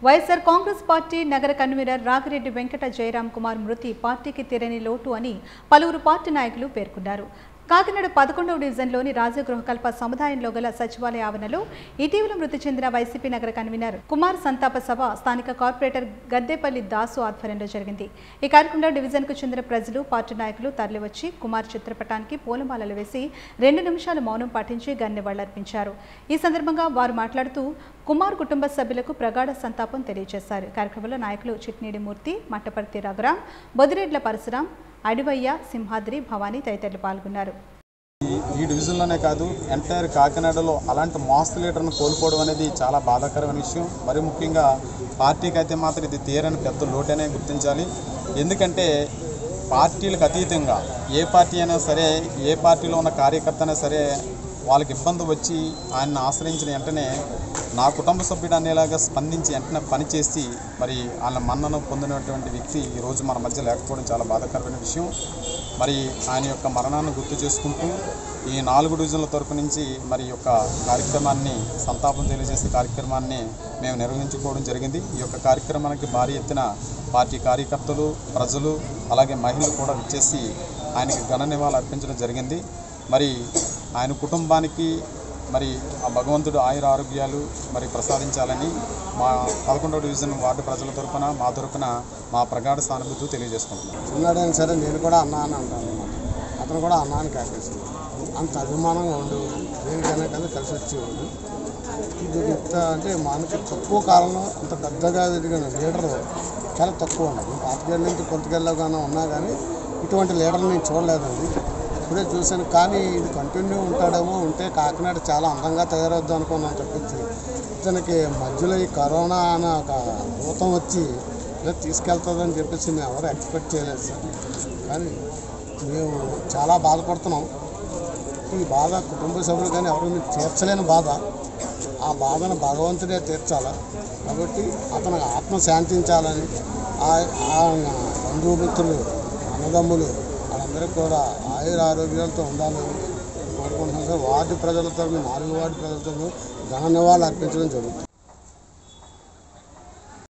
YSR Congress party నగర convener Ragireddy Venkata Jayaram Kumar మృతి పార్టీకి తీరని లోటు అని పలువురు పార్టీ నాయకులు పేర్కొన్నారు. కాకినాడ 11వ డివిజన్లోని రాజగృహకల్ప సముదాయంలో గల సచివాలయ ఆవరణలో ఇటీవల మృతి చెందిన వైసీపీ నగర కన్వీనర్ కుమార్ సంతాప సభ స్థానిక కార్పొరేటర్ గద్దెపల్లి దాసు ఆధ్వర్యంలో జరిగింది. ఈ కార్యక్రమంలో డివిజన్కు చెందిన ప్రజలు, పార్టీ నాయకులు తరలివచ్చి కుమార్ చిత్రపటానికి పూలమాలలు వేసి 2 నిమిషాలు మౌనం పాటించి గన్నెవాళ్లర్పించారు. ఈ సందర్భంగా వారు మాట్లాడుతూ కుమార్ కుటుంబ సభ్యులకు ప్రగాఢ సంతాపం తెలియజేశారు. కార్యక్రమంలో నాయకులు చిట్నీడి మూర్తి, మట్టపర్తి రఘురాం, బొదిరెడ్ల పరశురాం, అడివయ్య, సింహాద్రి, భవానీ తదితరులు పాల్గొన్నారు. ఈ డివిజన్లోనే కాదు ఎంటైర్ కాకినాడలో అలాంటి మాస్ లీడర్ను కోల్పోవడం అనేది చాలా బాధాకరమైన విషయం. మరి ముఖ్యంగా పార్టీకి అయితే మాత్రం ఇది తీరని పెద్ద లోటనే గుర్తించాలి. ఎందుకంటే పార్టీలకు అతీతంగా ఏ పార్టీ అయినా సరే, ఏ పార్టీలో ఉన్న కార్యకర్త అయినా సరే వాళ్ళకి ఇబ్బంది వచ్చి ఆయన్ని ఆశ్రయించిన వెంటనే నా కుటుంబ సభ్యుడు అనేలాగా స్పందించి వెంటనే పనిచేసి మరి వాళ్ళ మన్నను పొందినటువంటి వ్యక్తి ఈరోజు మన మధ్య లేకపోవడం చాలా బాధాకరమైన విషయం. మరి ఆయన యొక్క మరణాన్ని గుర్తు చేసుకుంటూ ఈ 4 డివిజన్ల తరపు నుంచి మరి యొక్క కార్యక్రమాన్ని, సంతాపం తెలియజేసే కార్యక్రమాన్ని మేము నిర్వహించుకోవడం జరిగింది. ఈ యొక్క కార్యక్రమానికి భారీ ఎత్తున పార్టీ కార్యకర్తలు, ప్రజలు, అలాగే మహిళలు కూడా విచ్చేసి ఆయనకి ఘన నివాళులు అర్పించడం జరిగింది. మరి ఆయన కుటుంబానికి మరి ఆ భగవంతుడు ఆయుర ఆరోగ్యాలు మరి ప్రసాదించాలని మా 11వ డివిజన్ వార్డు ప్రజల తరపున, మా తరపున మా ప్రగాఢ సానుభూతి తెలియజేసుకుంటున్నాం. చిన్నాడైనా సరే నేను కూడా అన్నా అని అంటాను అనమాట. అతను కూడా అన్నాను కాకేసి అంత అభిమానంగా ఉండేవాడు. దేనికైనా కానీ కలిసి వచ్చేవాడు. ఇది ఇంత అంటే మనకి తక్కువ కాలంలో అంత పెద్దగా ఎదిగిన లీడరు చాలా తక్కువ ఉన్నది. పాతికేళ్ళ నుంచి పొలిటికల్లోగానే ఉన్నా కానీ ఇటువంటి లీడర్ నేను చూడలేదండి. ఇప్పుడే చూశాను. కానీ ఇది కంటిన్యూ ఉంటాడేమో, ఉంటే కాకినాడ చాలా అందంగా తయారవుద్దాం అనుకున్నాను తప్పించి ఇతనికి మధ్యలో ఈ కరోనా అనే ఒక భూతం వచ్చి ఇలా తీసుకెళ్తుందని చెప్పేసి మేము ఎవరు ఎక్స్పెక్ట్ చేయలేదు సార్. కానీ మేము చాలా బాధపడుతున్నాం. ఈ బాధ కుటుంబ సభ్యులు కానీ ఎవరు తీర్చలేని బాధ. ఆ బాధను భగవంతుడే తీర్చాలి. కాబట్టి అతను ఆత్మ శాంతించాలని ఆ బంధుమిత్రులు, అన్నదమ్ములు వాళ్ళందరికీ కూడా ఆయుర ఆరోగ్యాలతో ఉండాలని కోరుకుంటున్నాం సార్. వార్డు ప్రజలతో, 4 వార్డు ప్రజలతో ఘన నివాళులు అర్పించడం జరుగుతుంది.